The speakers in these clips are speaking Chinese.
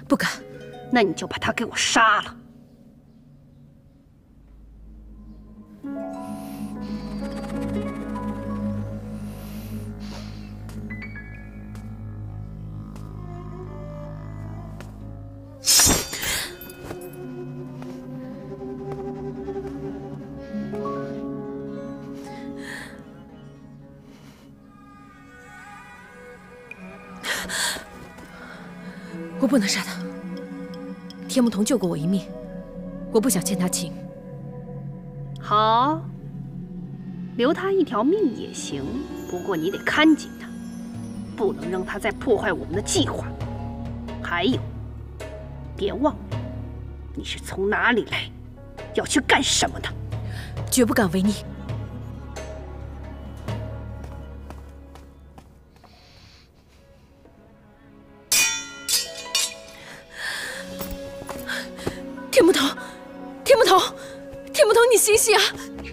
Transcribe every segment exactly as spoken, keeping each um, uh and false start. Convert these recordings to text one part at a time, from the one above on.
不敢。 那你就把他给我杀了。 我不能杀他。天牧童救过我一命，我不想欠他情。 好，留他一条命也行，不过你得看紧他，不能让他再破坏我们的计划。还有，别忘了，你是从哪里来，要去干什么的。 绝不敢违逆。天牧童，天牧童，天牧童，你醒醒啊！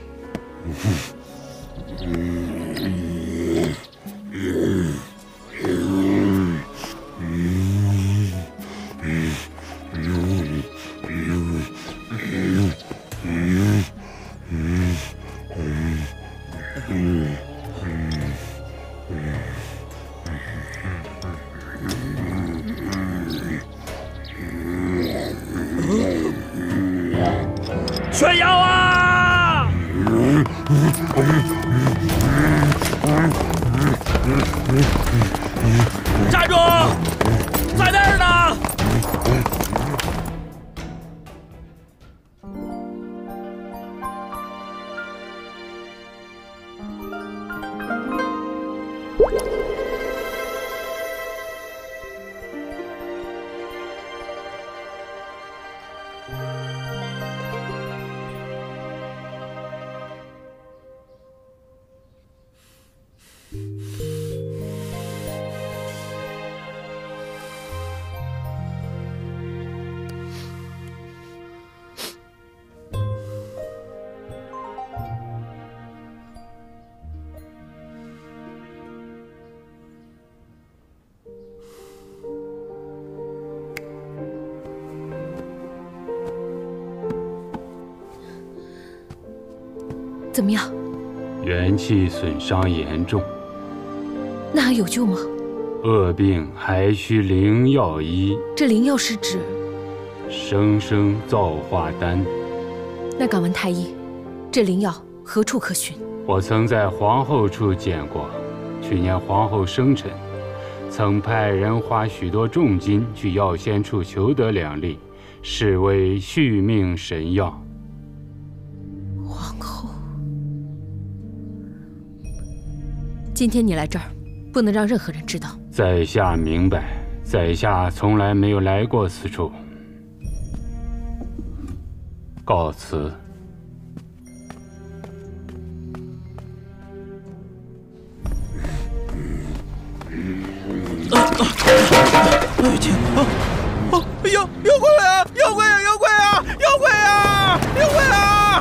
炫耀啊！站住！在那儿呢！ 怎么样？ 元气损伤严重， 那还有救吗？ 恶病还需灵药医。 这灵药是指生生造化丹。 那敢问太医，这灵药何处可寻？ 我曾在皇后处见过，去年皇后生辰，曾派人花许多重金去药仙处求得两粒，视为续命神药。 皇后，今天你来这儿，不能让任何人知道。 在下明白，在下从来没有来过此处。告辞。 哎天啊！啊！妖妖怪啊！妖怪啊！妖怪啊！妖怪啊！妖怪啊！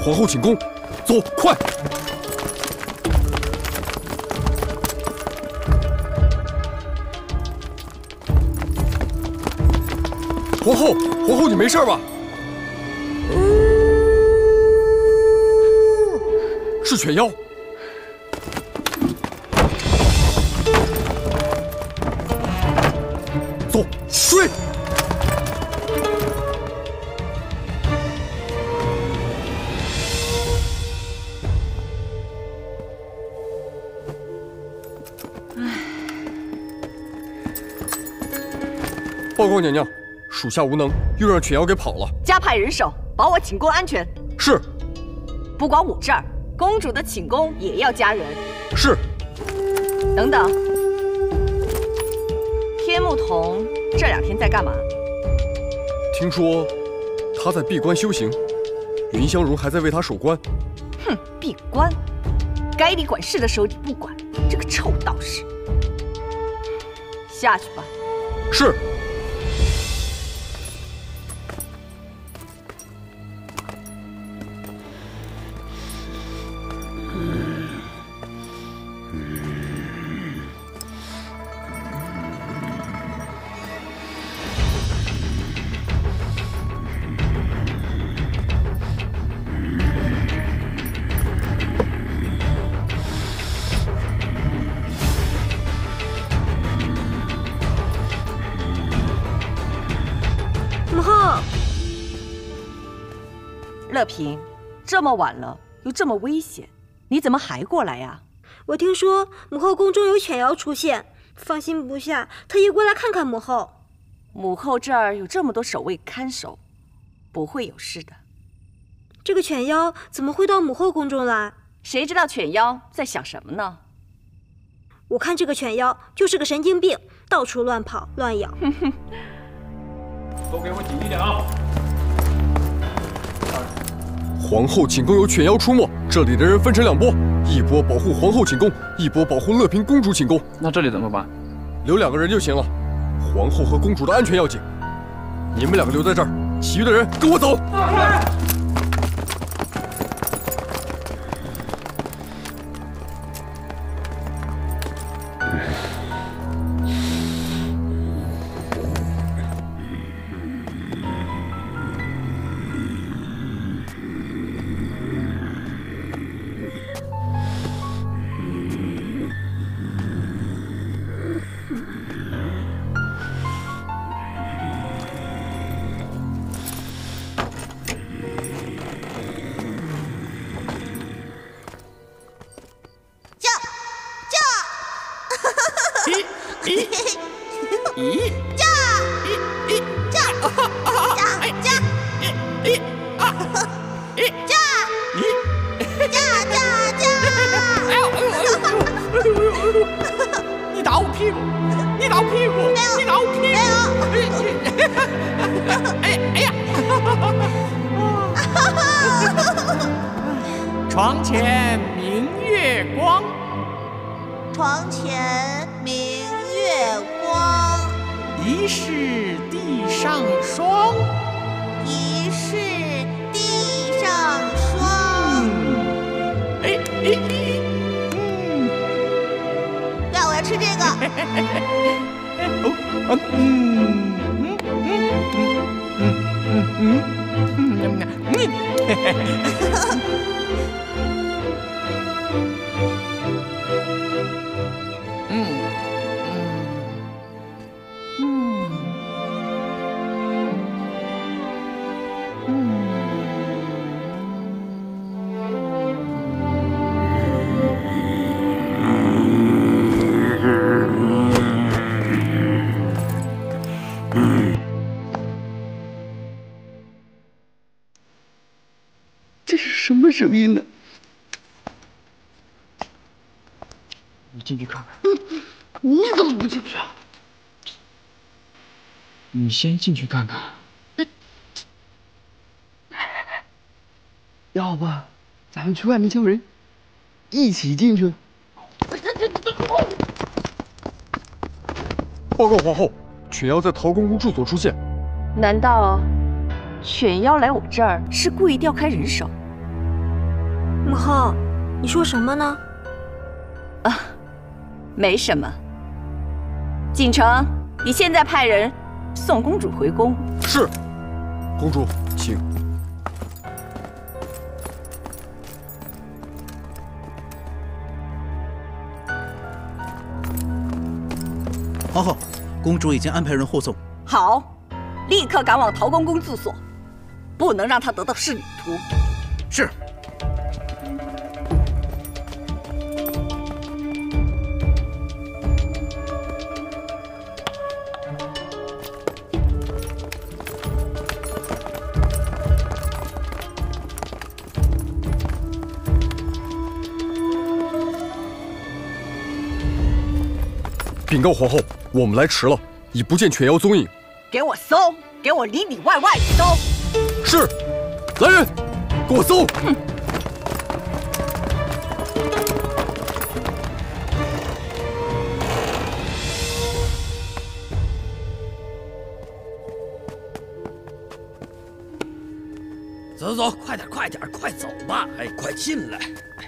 皇后请功，走，快！皇后，皇后，你没事吧？是犬妖。 走，追！报告娘娘，属下无能，又让犬妖给跑了。 加派人手，保我寝宫安全。 是。 不光我这儿，公主的寝宫也要加人。 是。 等等。 天目童这两天在干嘛？ 听说他在闭关修行，云香容还在为他守关。 哼，闭关，该你管事的时候你不管，这个臭道士。下去吧。 是。 乐平，这么晚了，又这么危险，你怎么还过来呀？ 我听说母后宫中有犬妖出现，放心不下，特意过来看看母后。 母后这儿有这么多守卫看守，不会有事的。 这个犬妖怎么会到母后宫中来？ 谁知道犬妖在想什么呢？ 我看这个犬妖就是个神经病，到处乱跑乱咬。 都给我紧一点啊！ 皇后寝宫有犬妖出没，这里的人分成两波，一波保护皇后寝宫，一波保护乐平公主寝宫。 那这里怎么办？ 留两个人就行了，皇后和公主的安全要紧。你们两个留在这儿，其余的人跟我走。 你打我屁股！你打我屁股！你打我屁股！哎哎呀！床前明月光， 床前明月光， 疑是地上霜， 疑是地上霜。 哎哎哎！ 吃这个。 哦，嗯嗯嗯嗯嗯嗯嗯什么声音呢？你进去看看。你怎么不进去啊？你先进去看看。要不咱们去外面叫人，一起进去。 报告皇后，犬妖在陶公公住所出现。 难道犬妖来我这儿是故意调开人手？ 母后，你说什么呢？ 啊，没什么。锦城，你现在派人送公主回宫。 是，公主，请。 皇后，公主已经安排人护送。 好，立刻赶往陶公公住所，不能让他得到是旅途。 是。 禀告皇后，我们来迟了，已不见犬妖踪影。 给我搜，给我里里外外搜。 是，来人，给我搜。 哼。 走走走，快点快点，快走吧！哎，快进来！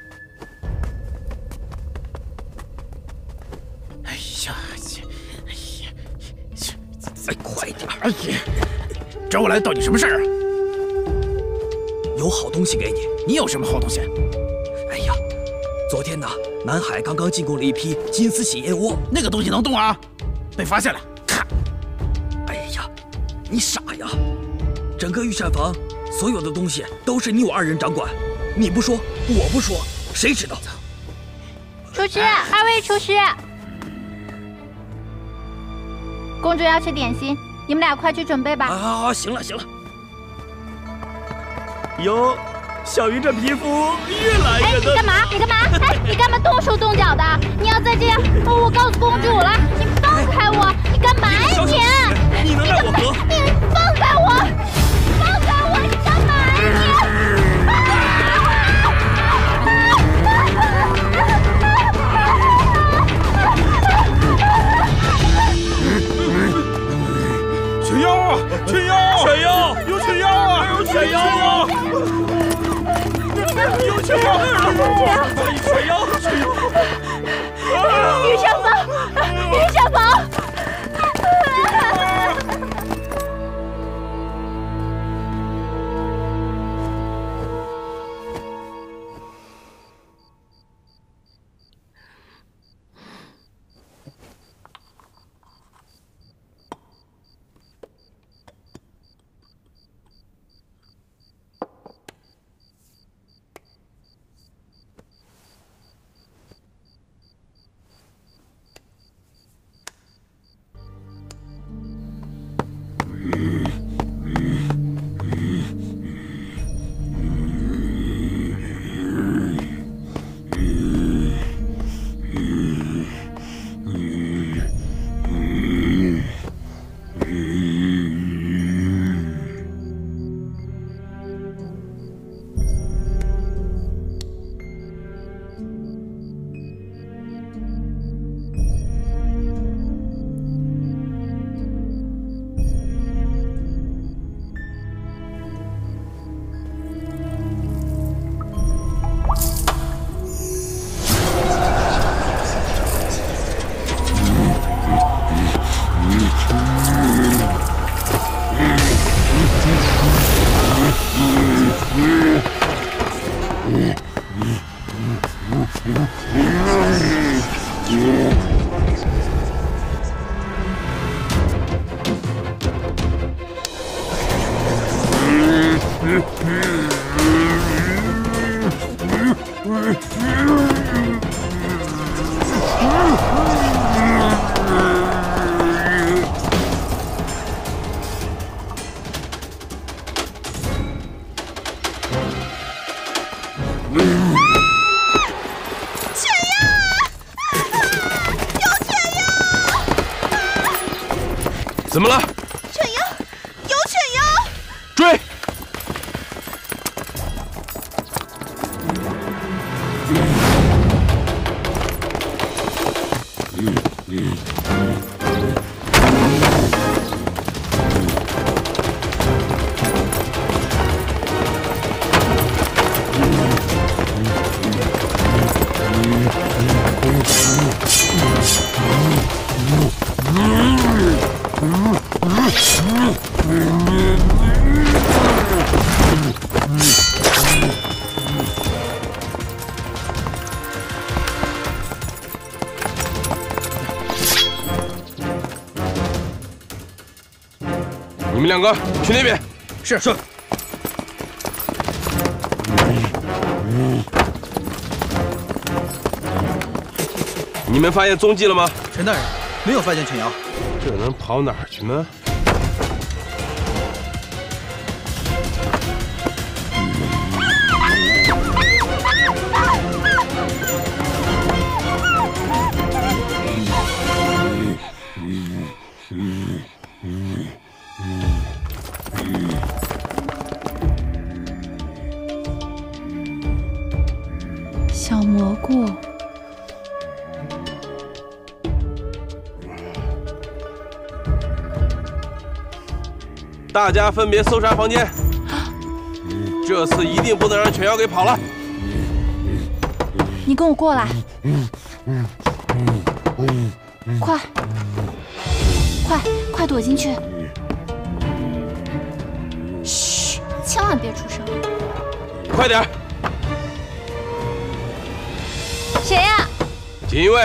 哎呀，哎呀，再快点！哎呀，找我来到底什么事儿啊？有好东西给你。你有什么好东西？哎呀，昨天呢，南海刚刚进贡了一批金丝喜燕窝，那个东西能动啊？被发现了，看！哎呀，你傻呀！整个御膳房。所有的东西都是你我二人掌管，你不说，我不说，谁知道？ 厨师，二位厨师，公主要吃点心，你们俩快去准备吧。 啊，行了行了。哟，小鱼这皮肤越来越…… 哎，你干嘛？你干嘛？哎，你干嘛动手动脚的？你要再这样，我告诉公主了，你放开我！你干嘛呀你？ 你能奈我何？ 你放开我！放开我！你干嘛呀你？ 犬妖啊！犬妖！犬妖！有犬妖啊！有犬妖啊！有犬妖！犬妖！犬妖！ 御膳房！御膳房！ 怎么了？ 犬妖，有犬妖！ 追！ 两个去那边。 是是。 你们发现踪迹了吗？ 陈大人，没有发现犬妖。 这能跑哪儿去呢？ 小蘑菇， 大家分别搜查房间，这次一定不能让犬妖给跑了。 你跟我过来，快，快，快躲进去！嘘，千万别出声。 快点！ 谁呀？ 锦衣卫。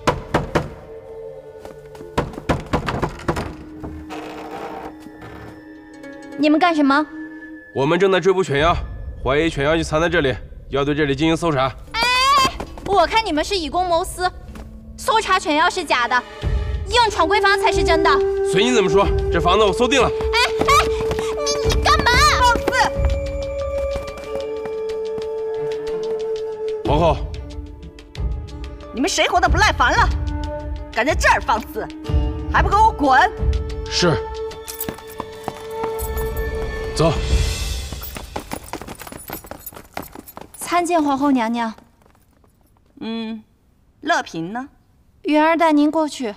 你们干什么？ 我们正在追捕犬妖，怀疑犬妖就藏在这里，要对这里进行搜查。 哎，我看你们是以公谋私，搜查犬妖是假的，硬闯闺房才是真的。 随你怎么说，这房子我搜定了。 哎哎，你你干嘛？放肆！ 皇后。 你们谁活得不耐烦了？敢在这儿放肆，还不给我滚！ 是。走。 参见皇后娘娘。 嗯，乐嫔呢？ 云儿带您过去。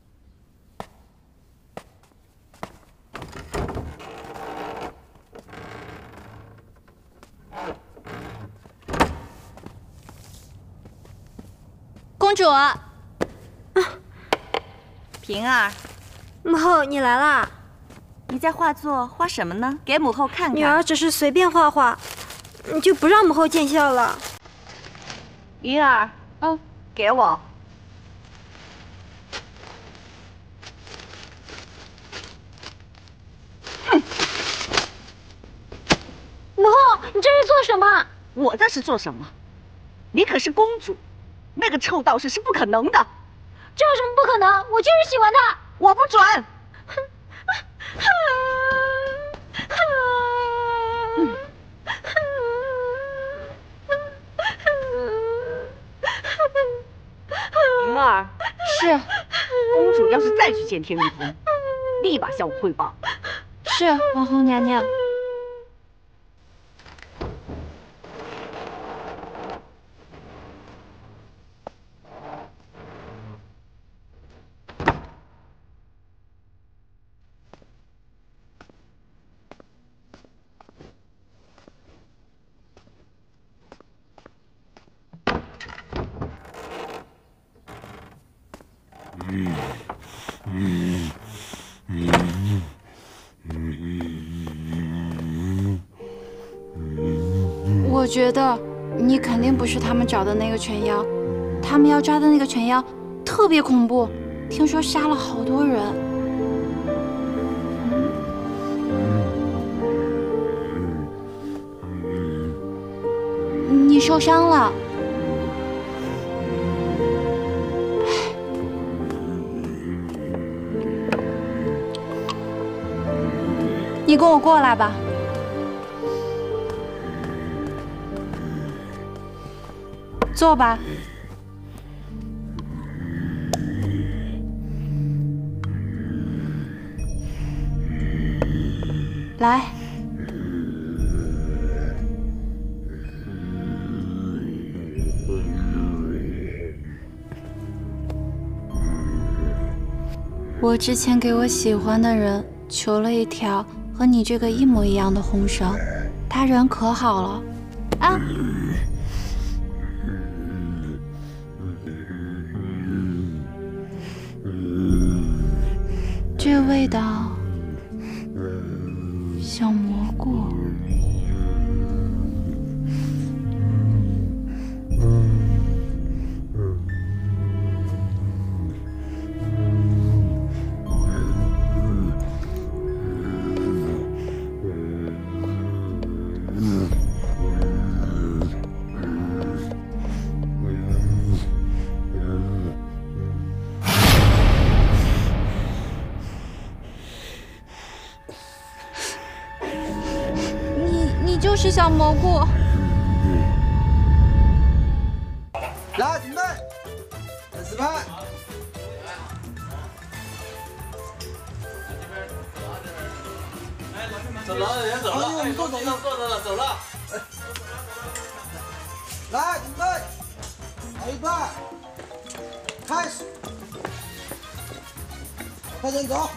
公主，啊， 平儿， 母后你来啦！ 你在画作画什么呢？给母后看看。 女儿只是随便画画，你就不让母后见笑了。 云儿， 嗯， 给我。 哼！母后，你这是做什么？ 我这是做什么？你可是公主。 那个臭道士是不可能的， 这有什么不可能？我就是喜欢他， 我不准。云儿， 是。 公主要是再去见天玉童，立马向我汇报。 是，皇后娘娘。 我觉得你肯定不是他们找的那个犬妖，他们要抓的那个犬妖特别恐怖，听说杀了好多人。你受伤了。 你跟我过来吧。坐吧。来。我之前给我喜欢的人求了一条。 和你这个一模一样的红绳，他人可好了，啊！这味道像蘑菇。 你你就是小蘑菇。 来，准备，开始拍。 走了，人走了，哎，坐着呢，坐着呢，走了。 来，准备，来预备，开始，快点走。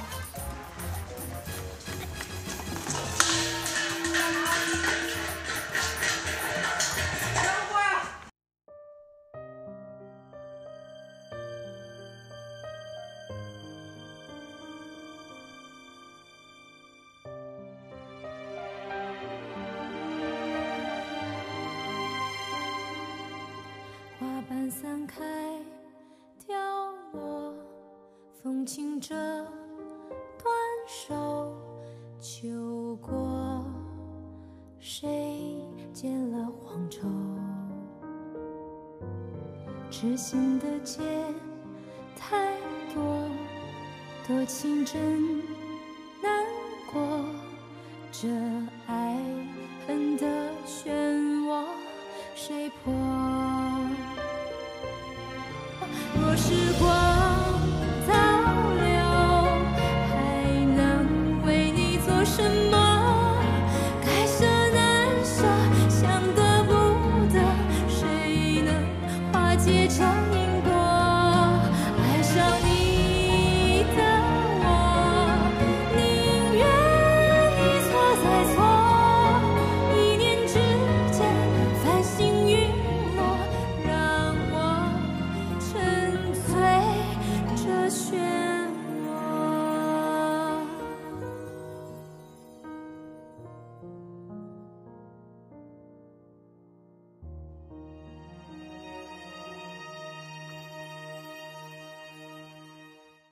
花瓣散开，掉落，风轻着断手，秋过，谁剪了黄绸？痴心的结太多，多情真难过。